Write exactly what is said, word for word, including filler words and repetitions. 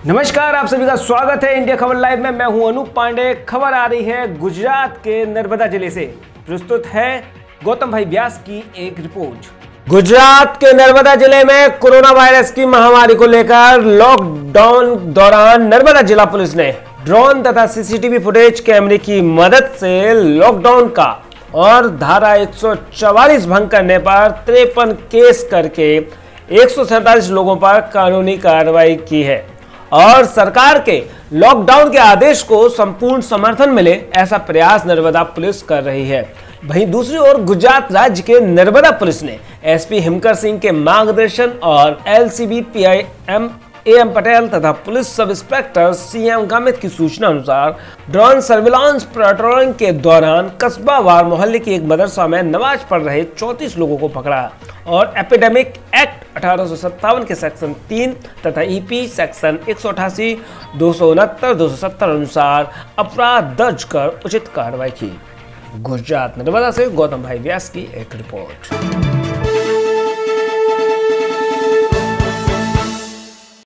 नमस्कार, आप सभी का स्वागत है इंडिया खबर लाइव में। मैं हूं अनूप पांडे। खबर आ रही है गुजरात के नर्मदा जिले से। प्रस्तुत है गौतम भाई व्यास की एक रिपोर्ट। गुजरात के नर्मदा जिले में कोरोना वायरस की महामारी को लेकर लॉकडाउन दौरान नर्मदा जिला पुलिस ने ड्रोन तथा सीसीटीवी फुटेज कैमरे की मदद से लॉकडाउन का और धारा एक सौ चवालीस भंग करने पर तिरपन केस करके एक सौ सैंतालीस लोगों पर कानूनी कार्रवाई की है और सरकार के लॉकडाउन के आदेश को संपूर्ण समर्थन मिले, ऐसा प्रयास नर्मदा पुलिस कर रही है। वहीं दूसरी ओर गुजरात राज्य के नर्मदा पुलिस ने एसपी हिमकर सिंह के मार्गदर्शन और एलसीबी पीआईएम एएम पटेल तथा police sub inspector CM Gamit की सूचना अनुसार ड्रोन सर्विलांस पेट्रोलिंग के दौरान कस्बा वार मोहल्ले की एक मदरसा में नमाज पढ़ रहे चौंतीस लोगों को पकड़ा और एपिडेमिक एक्ट अठारह सौ सत्तावन के सेक्शन तीन तथा ईपी सेक्शन एक सौ अठासी दो सौ उनहत्तर दो सौ सत्तर अनुसार अपराध दर्ज कर उचित कार्रवाई की। गुजरात नर्मदा से गौतम भाई व्यास की एक रिपोर्ट।